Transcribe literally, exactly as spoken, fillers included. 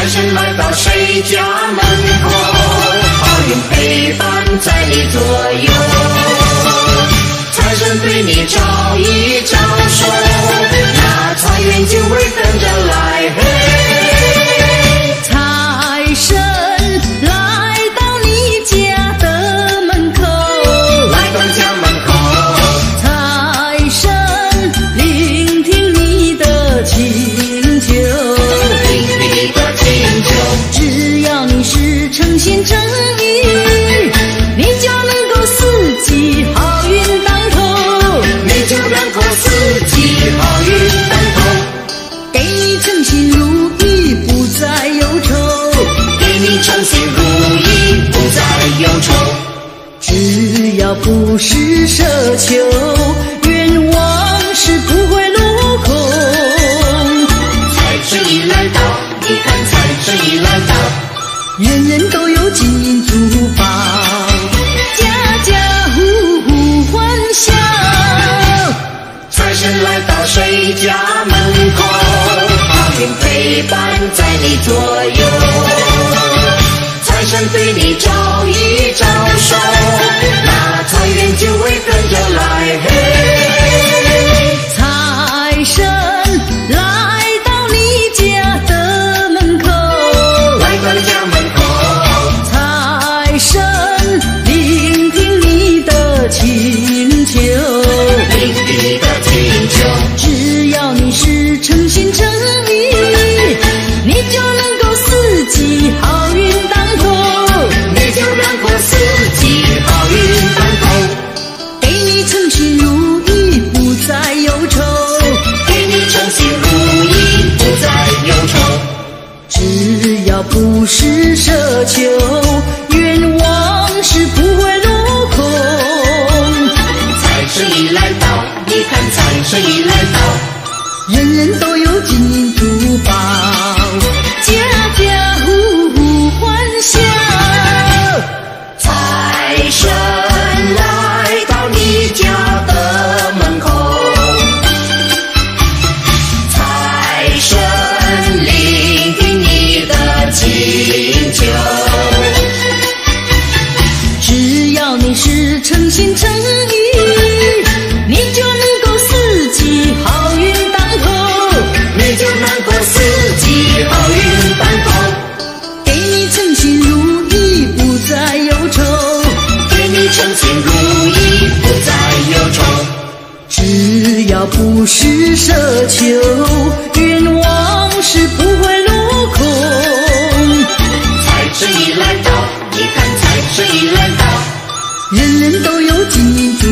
财神来到谁家门口，好运陪伴在你左右。财神对你招一招手，那财源就会跟着来。嘿， 财神来到你家的门口， 来到家门口， 财神聆听你的请求， 听你的请求。 只要你是诚心诚意，你就能够四季好运当头， 你就能够四季好运当头， 给你称心如意不再忧愁， 给你称心如意不再忧愁。 只要不是奢求，愿望是不会落空。 财神已来到，你看财神已来到， 人人都有金银珠宝，家家户户欢笑。 财神来到谁家门口，好运陪伴在你左右。财神对你招一招手，那财源就会跟着来。嘿， 财神来到你家的门口， 来到家门口， 财神聆听你的请求， 听你的请求。 只要你是诚心诚意，你就能够四季好运当头， 你就能够四季好运当头， 给你称心如意不再忧愁， 给你称心如意不再忧愁。 只要不是奢求，愿望是不会落空。 财神已来到，你看财神已来到， 人人都有金银珠宝，家家户户欢笑。 财神来到你家的门口，财神聆听你的请求。 只要你是诚心诚意，你就能够四季好运当头， 你就能够四季好运当头， 给你称心如意不再忧愁， 给你称心如意不再忧愁。 只要不是奢求，愿望是不会落空。 财神已来到，你看财神已来到， 人人都有金银珠